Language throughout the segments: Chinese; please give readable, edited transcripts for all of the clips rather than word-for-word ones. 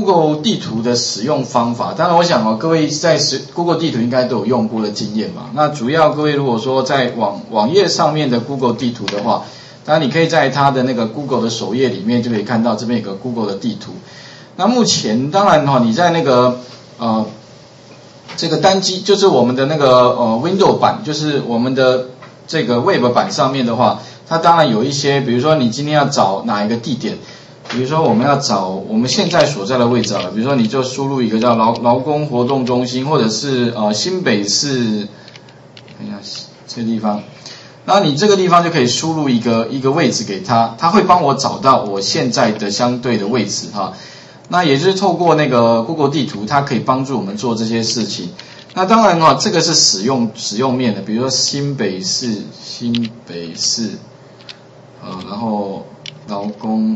Google 地图的使用方法。当然，我想各位在Google 地图应该都有用过的经验嘛。那主要各位如果说在网页上面的 Google 地图的话，当然你可以在它的那个 Google 的首页里面就可以看到这边有个 Google 的地图。那目前当然你在那个这个单机就是我们的那个Windows 版，就是我们的这个 Web 版上面的话，它当然有一些，比如说你今天要找哪一个地点，比如说我们要找我们现在所在的位置好了，比如说你就输入一个叫劳工活动中心，或者是新北市，看一下这个地方，然后你这个地方就可以输入一个位置给它，它会帮我找到我现在的相对的位置哈。那也就是透过那个 Google 地图，它可以帮助我们做这些事情。那当然这个是使用面的，比如说新北市，然后劳工，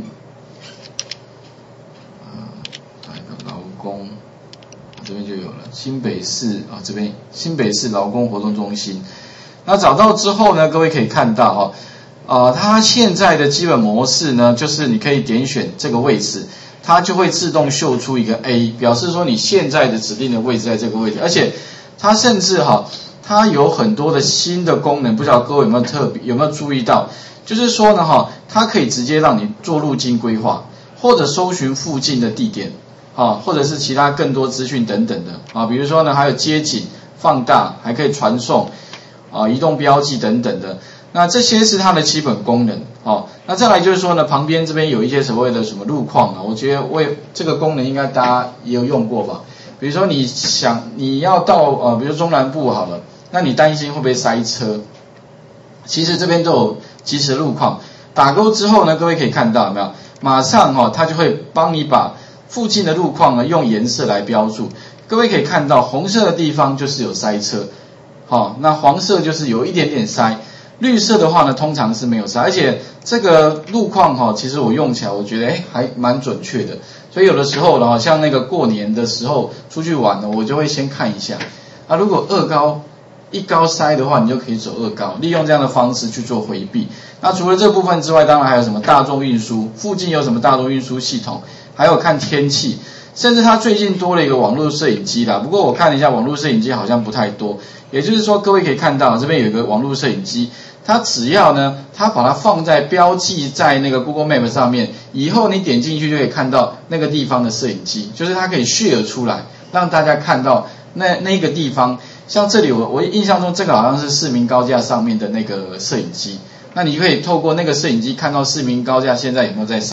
打一个劳工，这边就有了新北市这边新北市劳工活动中心。那找到之后呢，各位可以看到它现在的基本模式呢，就是你可以点选这个位置。它就会自动秀出一个 A， 表示说你现在的指定的位置在这个位置，而且它甚至它有很多的新的功能，不知道各位有没有注意到？就是说呢它可以直接让你做路径规划，或者搜寻附近的地点或者是其他更多资讯等等的比如说呢还有街景放大，还可以传送移动标记等等的。那这些是它的基本功能那再来就是说呢，旁边这边有一些所谓的什么路况我觉得这个功能应该大家也有用过吧。比如说你要到比如中南部好了，那你担心会不会塞车？其实这边都有即时路况，打勾之后呢，各位可以看到有没有？马上它就会帮你把附近的路况呢用颜色来标注。各位可以看到红色的地方就是有塞车那黄色就是有一点点塞。绿色的话呢，通常是没有塞，而且这个路况其实我用起来我觉得还蛮准确的。所以有的时候呢，像那个过年的时候出去玩呢，我就会先看一下如果一高塞的话，你就可以走二高，利用这样的方式去做回避。那除了这部分之外，当然还有什么大众运输，附近有什么大众运输系统，还有看天气，甚至它最近多了一个网络摄影机啦。不过我看了一下，网络摄影机好像不太多。也就是说，各位可以看到这边有一个网络摄影机，它只要呢，它把它放在标记在那个 Google Map 上面，以后你点进去就可以看到那个地方的摄影机，就是它可以 share 出来，让大家看到那个地方。像这里我印象中这个好像是市民高架上面的那个摄影机，那你可以透过那个摄影机看到市民高架现在有没有在